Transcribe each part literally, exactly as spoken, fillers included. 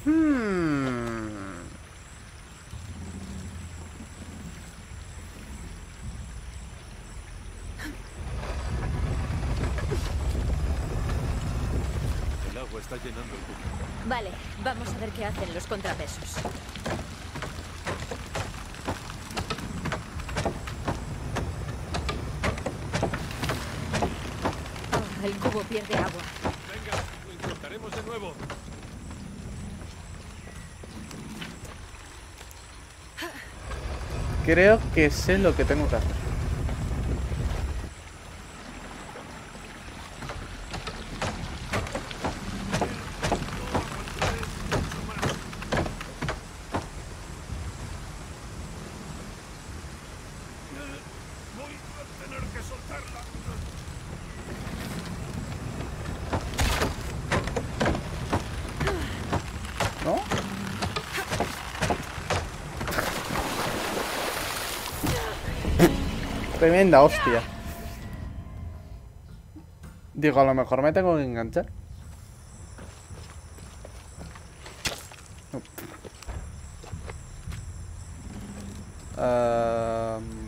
Hmm. El agua está llenando el cubo. Vale, vamos a ver qué hacen los contrapesos. Oh, el cubo pierde agua. Venga, lo intentaremos de nuevo. Creo que sé lo que tengo que hacer. Voy a tener que soltarla. ¿No? Tremenda hostia. Digo, a lo mejor me tengo que enganchar. No. Um...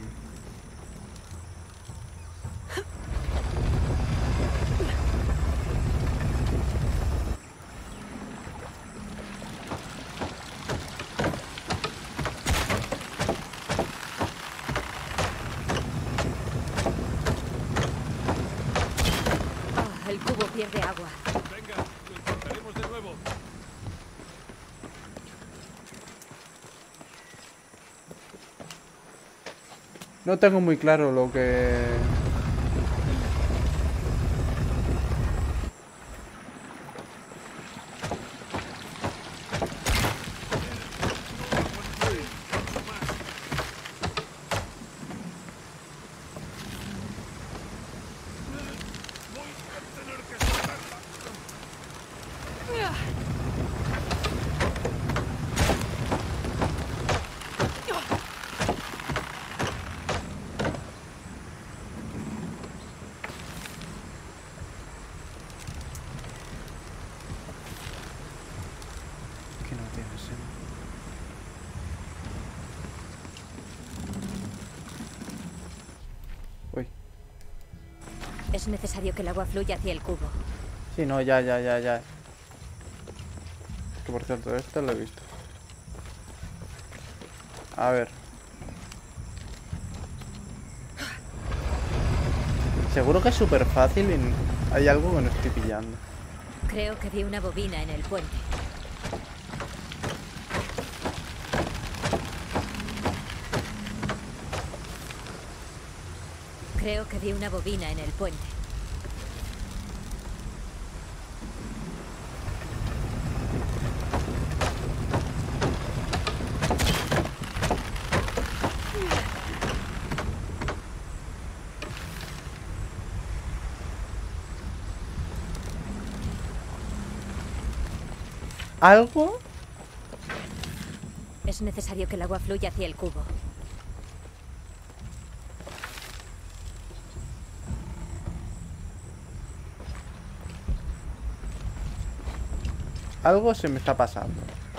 Oh, el cubo pierde agua. Venga, lo intentaremos de nuevo. No tengo muy claro lo que... Voy a tener que soltarla. Que no tiene sentido. Uy. Es necesario que el agua fluya hacia el cubo. Sí, no, ya, ya, ya, ya. Que por cierto, esto lo he visto. A ver. Seguro que es súper fácil y hay algo que no estoy pillando. Creo que vi una bobina en el puente. Creo que vi una bobina en el puente. ¿Algo? Es necesario que el agua fluya hacia el cubo. Algo se me está pasando.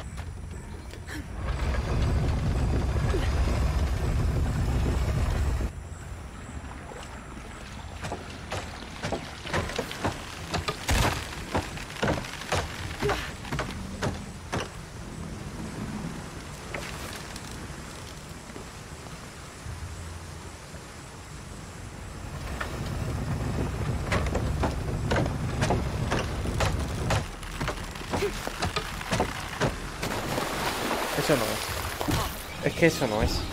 Eso no es. Es que eso no es.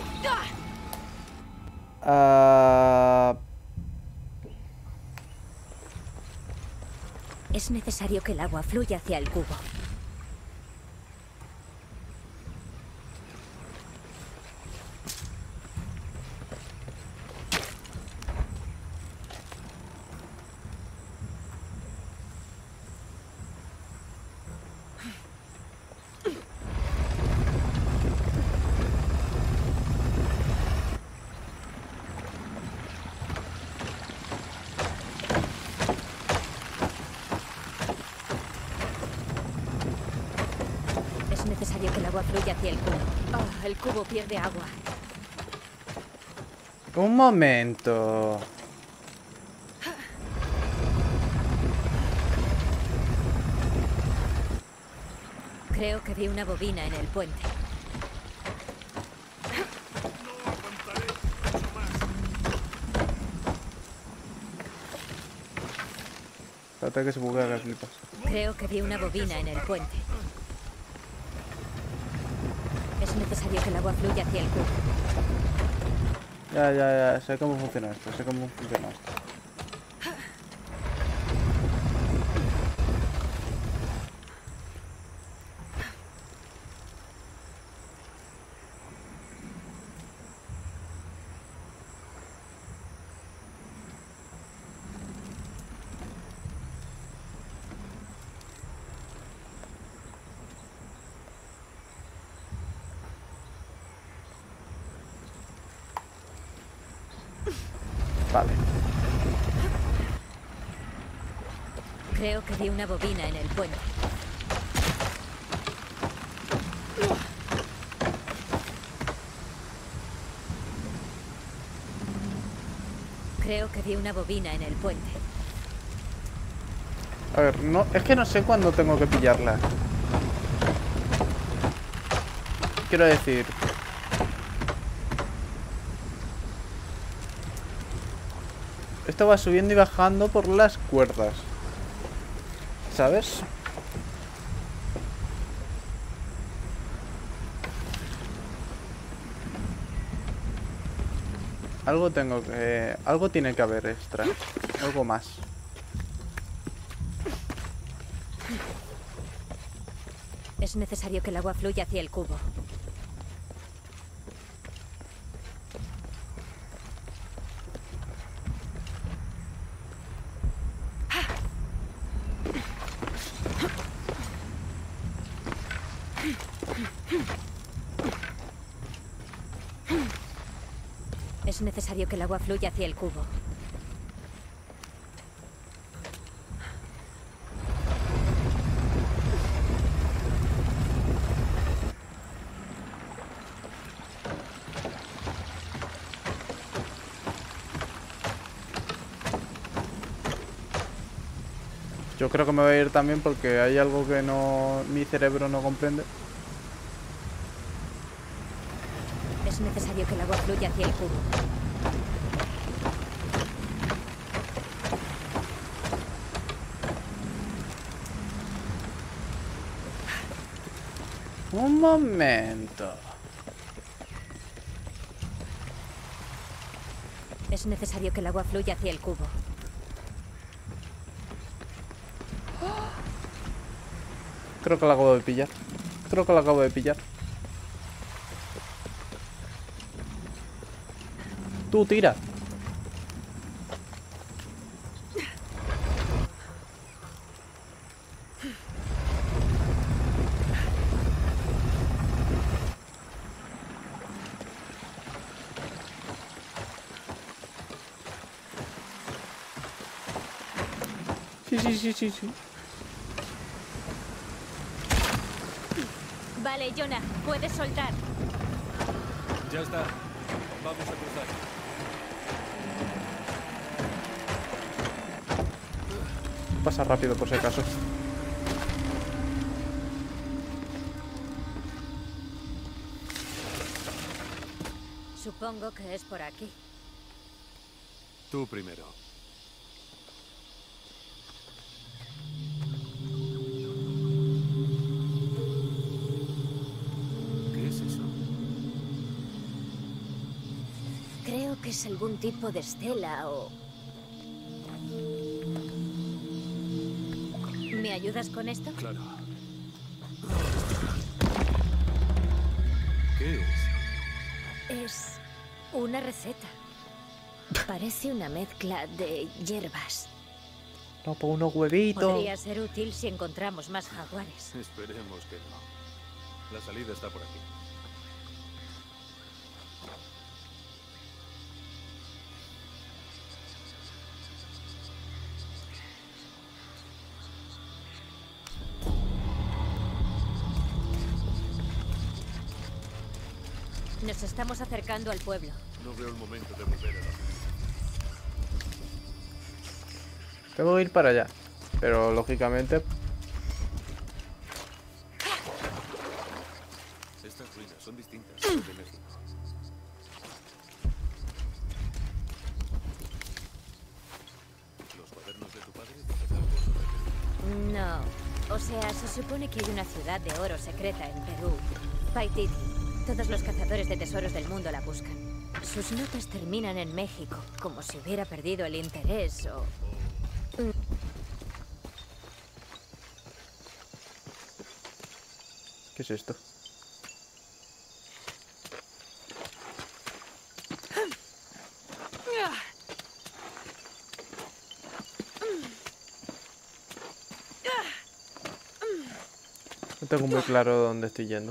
Ah... Es necesario que el agua fluya hacia el cubo. necesario que el agua fluya hacia el cubo. Oh, el cubo pierde agua. Un momento. Creo que vi una bobina en el puente. No aguantaré mucho más. Espérate que se buguea que flipas. Creo que vi una bobina en el puente. Es necesario que el agua fluya hacia el cubo. Ya, ya, ya. Sé cómo funciona esto. Sé cómo funciona esto. Vale. Creo que vi una bobina en el puente. Creo que vi una bobina en el puente. A ver, no, es que no sé cuándo tengo que pillarla. Quiero decir... Esto va subiendo y bajando por las cuerdas. ¿Sabes? Algo tengo que... Algo tiene que haber extra. Algo más. Es necesario que el agua fluya hacia el cubo. Es necesario que el agua fluya hacia el cubo. Yo creo que me voy a ir también porque hay algo que no mi cerebro no comprende. Es necesario que el agua fluya hacia el cubo. Un momento. Es necesario que el agua fluya hacia el cubo. Creo que la acabo de pillar. Creo que la acabo de pillar. Tú tira. Sí, sí, sí, sí, sí. Vale, Jonah, puedes soltar. Ya está. Vamos a cruzar. Pasa rápido por si acaso. Supongo que es por aquí. Tú primero. ¿Qué es eso? Creo que es algún tipo de estela o... ¿Me ayudas con esto? Claro. ¿Qué es? Es una receta. Parece una mezcla de hierbas. No, por unos huevitos. Podría ser útil si encontramos más jaguares. Esperemos que no. La salida está por aquí. Nos estamos acercando al pueblo. No veo el momento de volver a la ciudad. Tengo que ir para allá. Pero lógicamente... Estas ruinas son distintas a las de México. ¿Los cuadernos de tu padre dicen algo sobre Perú? No. O sea, se supone que hay una ciudad de oro secreta en Perú. Paititi. Todos los cazadores de tesoros del mundo la buscan. Sus notas terminan en México, como si hubiera perdido el interés o... ¿Qué es esto? No tengo muy claro dónde estoy yendo.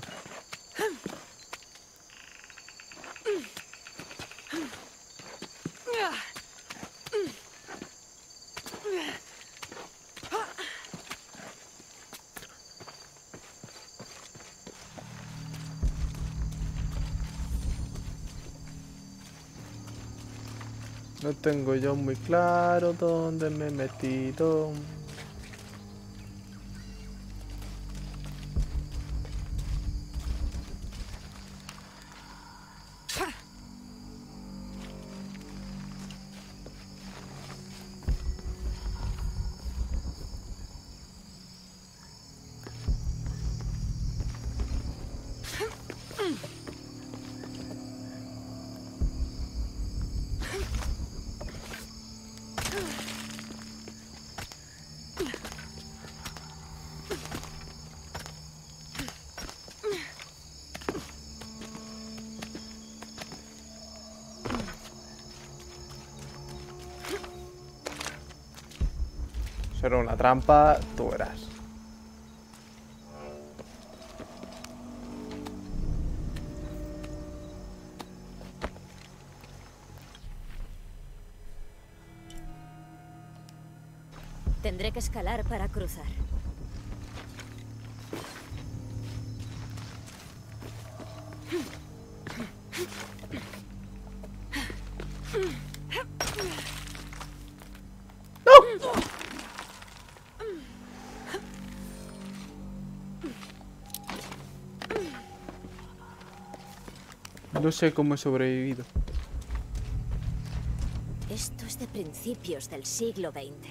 No tengo yo muy claro dónde me he metido. Será una trampa, tú verás. Tendré que escalar para cruzar. No sé cómo he sobrevivido. Esto es de principios del siglo veinte.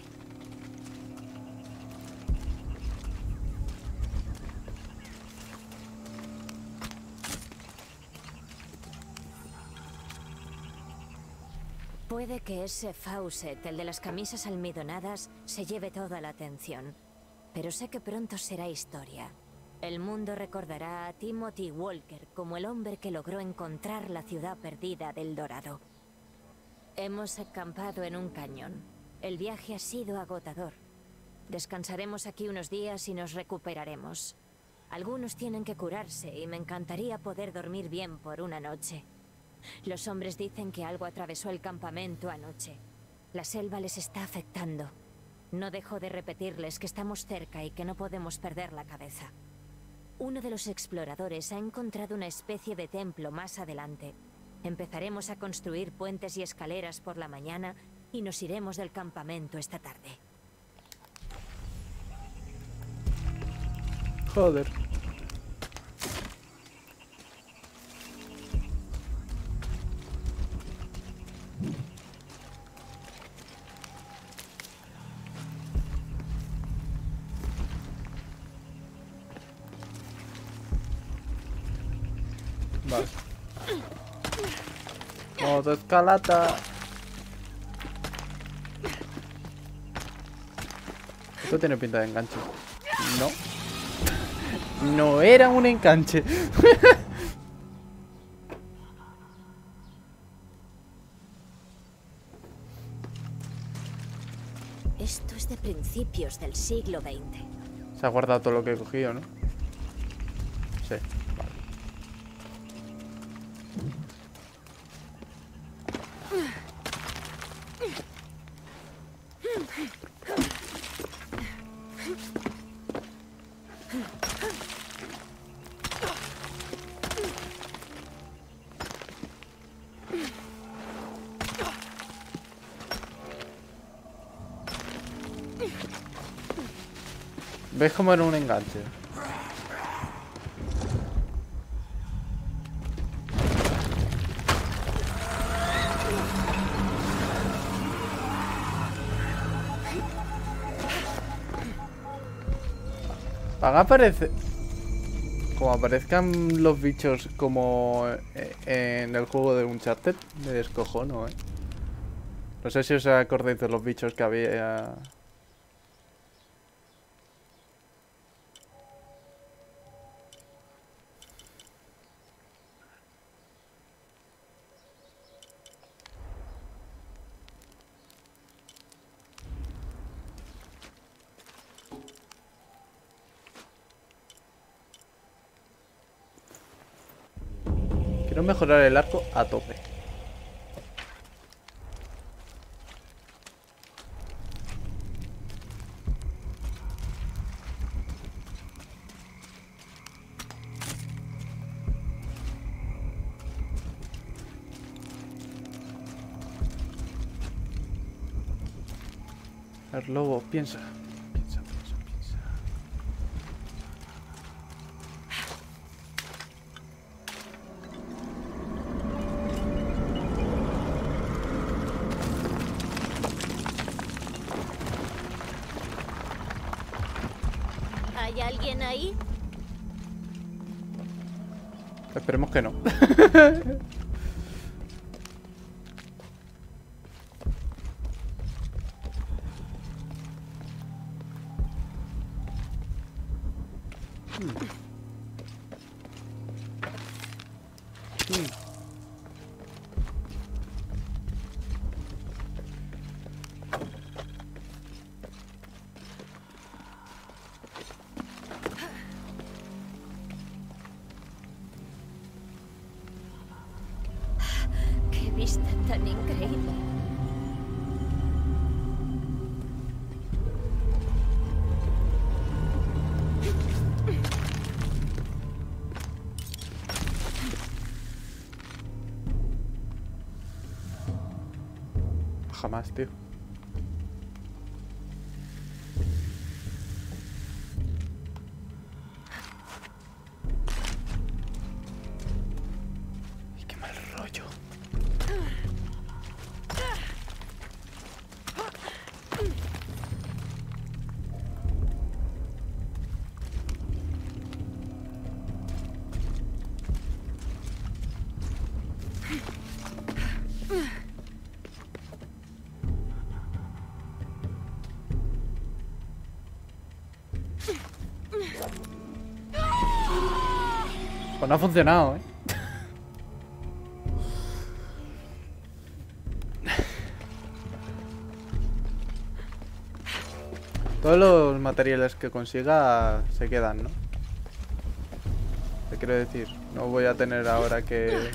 Puede que ese Fawcett, el de las camisas almidonadas, se lleve toda la atención. Pero sé que pronto será historia. El mundo recordará a Timothy Walker como el hombre que logró encontrar la ciudad perdida del Dorado. Hemos acampado en un cañón. El viaje ha sido agotador. Descansaremos aquí unos días y nos recuperaremos. Algunos tienen que curarse y me encantaría poder dormir bien por una noche. Los hombres dicen que algo atravesó el campamento anoche. La selva les está afectando. No dejo de repetirles que estamos cerca y que no podemos perder la cabeza. Uno de los exploradores ha encontrado una especie de templo más adelante. Empezaremos a construir puentes y escaleras por la mañana y nos iremos del campamento esta tarde. Joder. Vale. Modo escalata. Esto tiene pinta de enganche. No. No era un enganche. Esto es de principios del siglo veinte. Se ha guardado todo lo que he cogido, ¿no? Sí, vale. ¿Ves cómo era un enganche? Van a aparecer... Como aparezcan los bichos como en el juego de Uncharted, me descojono, eh. No sé si os acordáis de los bichos que había... Quiero mejorar el arco a tope. El lobo, piensa. Piensa, piensa, piensa. ¿Hay alguien ahí? Esperemos que no. ¡Qué vista tan increíble! Jamás, tío. Y qué mal rollo. Pues no ha funcionado, ¿eh? Todos los materiales que consiga se quedan, ¿no? Te quiero decir, no voy a tener ahora que...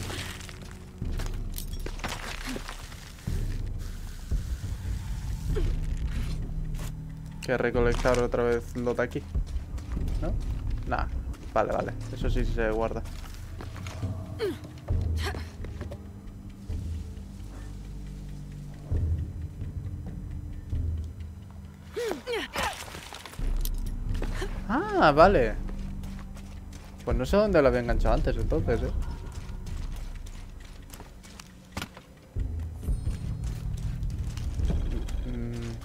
que recolectar otra vez lo de aquí, ¿no? Nah, vale, vale, eso sí se guarda. Ah, vale. Pues no sé dónde lo había enganchado antes, entonces, ¿eh? Mm.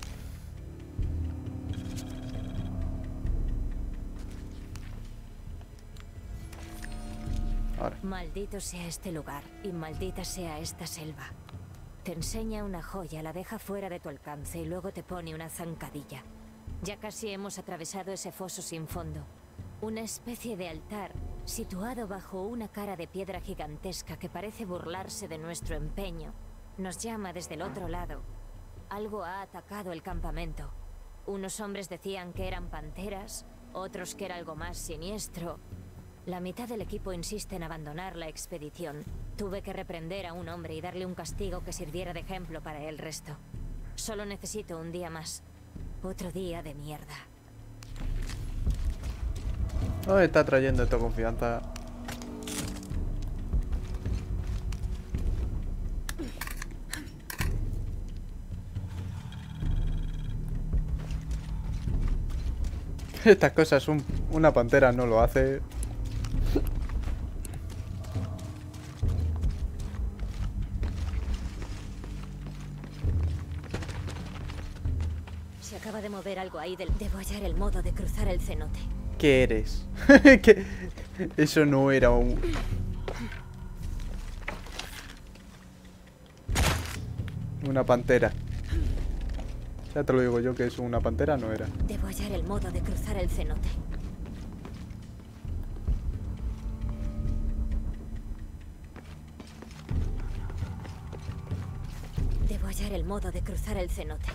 Ahora. Maldito sea este lugar y maldita sea esta selva. Te enseña una joya, la deja fuera de tu alcance y luego te pone una zancadilla. Ya casi hemos atravesado ese foso sin fondo. Una especie de altar situado bajo una cara de piedra gigantesca que parece burlarse de nuestro empeño. Nos llama desde el otro lado. Algo ha atacado el campamento. Unos hombres decían que eran panteras, otros que era algo más siniestro. La mitad del equipo insiste en abandonar la expedición. Tuve que reprender a un hombre y darle un castigo que sirviera de ejemplo para el resto. Solo necesito un día más. Otro día de mierda. No me está trayendo esta confianza. Estas cosas un, una pantera no lo hace. Se acaba de mover algo ahí del... Debo hallar el modo de cruzar el cenote. ¿Qué eres? ¿Qué? Eso no era un... Una pantera. Ya te lo digo yo que es una pantera, no era. Debo hallar el modo de cruzar el cenote. Debo hallar el modo de cruzar el cenote.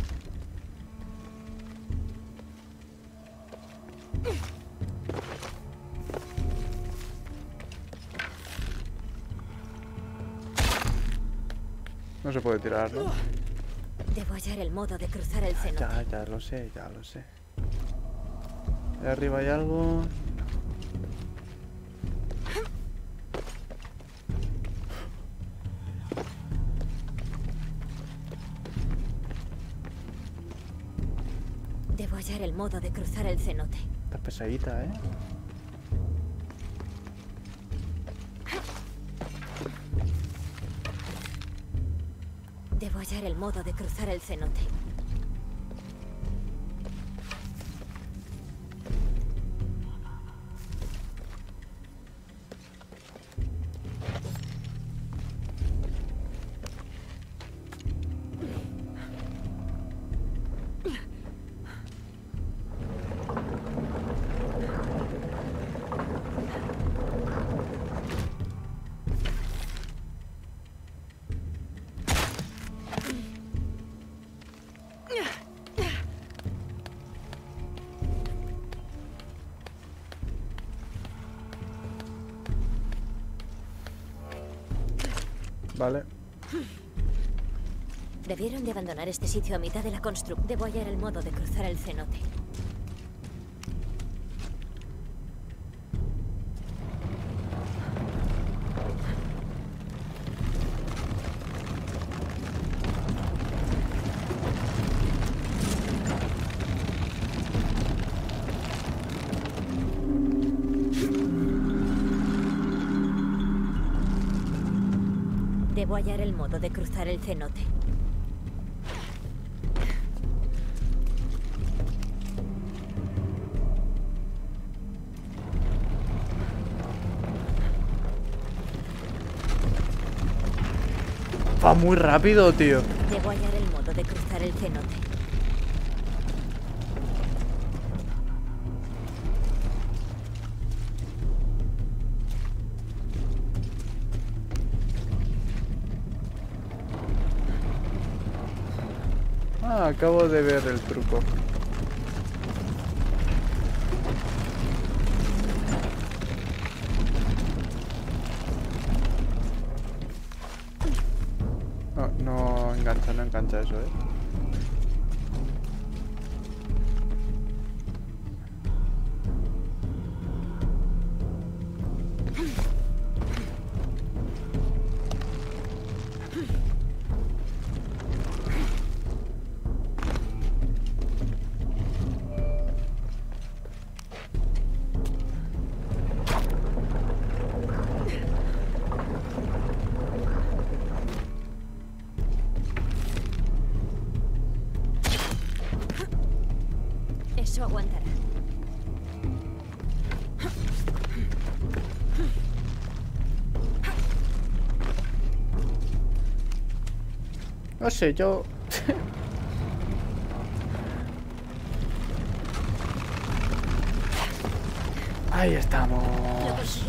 No se puede tirar, ¿no? Debo hallar el modo de cruzar el cenote. Ya, ya lo sé, ya lo sé. Ahí arriba hay algo. Debo hallar el modo de cruzar el cenote. Está pesadita, ¿eh? Debo hallar el modo de cruzar el cenote. Vale. Debieron de abandonar este sitio a mitad de la construcción. Debo hallar el modo de cruzar el cenote. Debo hallar el modo de cruzar el cenote. Va muy rápido, tío. Debo hallar el modo de cruzar el cenote. Ah, acabo de ver el truco. No, no engancha, no engancha eso, ¿eh? Eso aguantará. No sé, yo... Ahí estamos. Lo conseguí.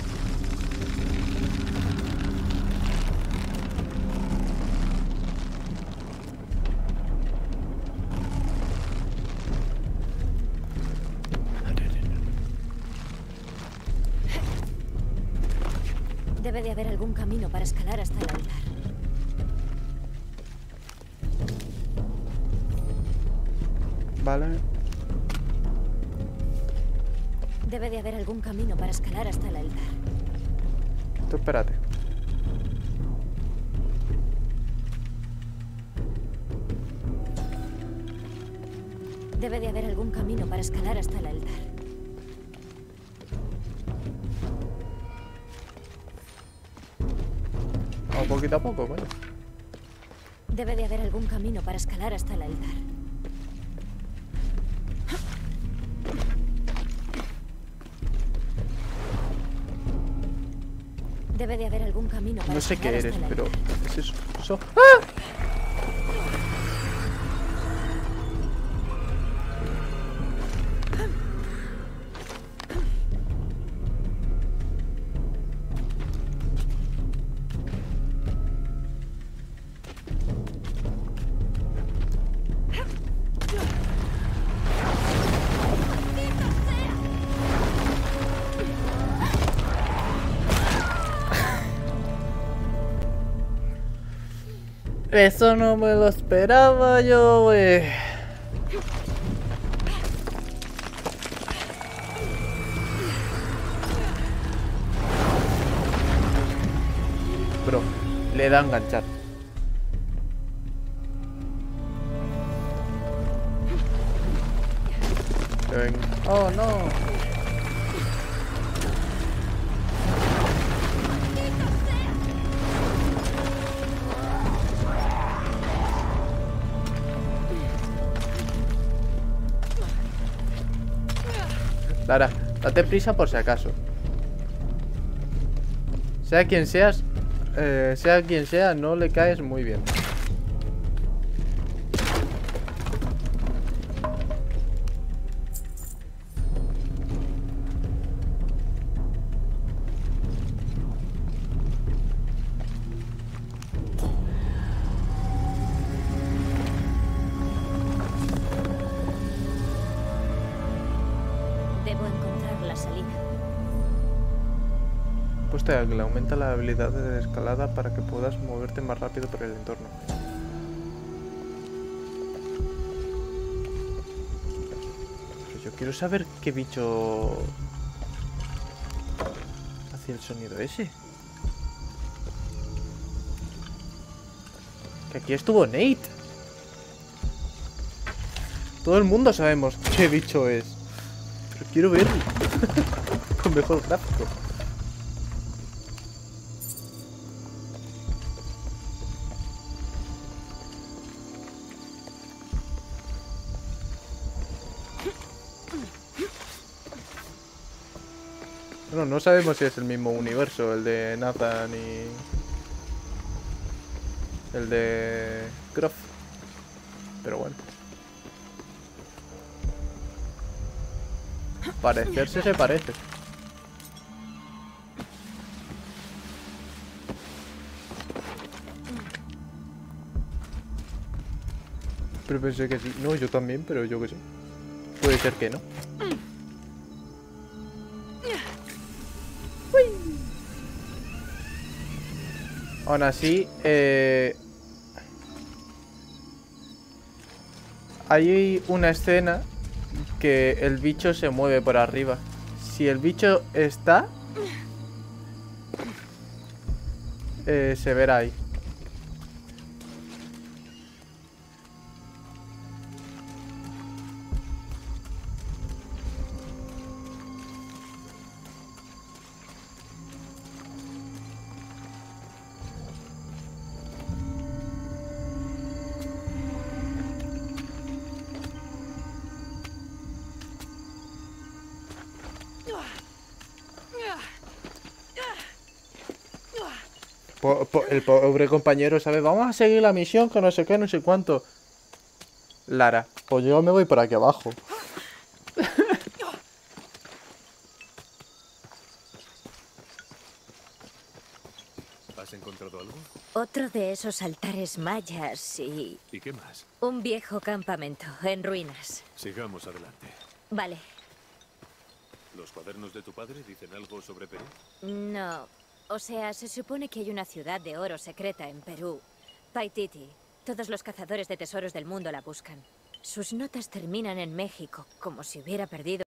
Debe de haber algún camino para escalar hasta el altar. Vale. Debe de haber algún camino para escalar hasta el altar. Tú espérate. Debe de haber algún camino para escalar hasta el altar. Vamos poquito a poco, bueno. Debe de haber algún camino para escalar hasta el altar. Debe de haber algún camino para No sé escalar qué hasta eres, el pero... altar. ¿Qué es eso? Eso- ¡Ah! Eso no me lo esperaba yo, güey. Bro, le da a enganchar. Ven. Oh, no. Lara, date prisa por si acaso. Sea quien seas, eh, sea quien sea, no le caes muy bien. Debo encontrar la salida. Puesta que le aumenta la habilidad de escalada para que puedas moverte más rápido por el entorno. Pero yo quiero saber qué bicho hacía el sonido ese. Que aquí estuvo Nate. Todo el mundo sabemos qué bicho es. Pero quiero verlo. Con mejor gráfico. Bueno, no sabemos si es el mismo universo, el de Nathan y el de Croft. Pero bueno. Parecerse se parece. Pero pensé que sí. No, yo también, pero yo que sé. Puede ser que no. Aún así, eh, hay una escena que el bicho se mueve por arriba. Si el bicho está, eh, se verá ahí. Po- po- el pobre compañero, ¿sabe? Vamos a seguir la misión, que no sé qué, no sé cuánto. Lara, pues yo me voy por aquí abajo. ¿Has encontrado algo? Otro de esos altares mayas y ¿Y qué más? un viejo campamento en ruinas. Sigamos adelante. Vale. ¿Los cuadernos de tu padre dicen algo sobre Perú? No. O sea, se supone que hay una ciudad de oro secreta en Perú. Paititi. Todos los cazadores de tesoros del mundo la buscan. Sus notas terminan en México, como si hubiera perdido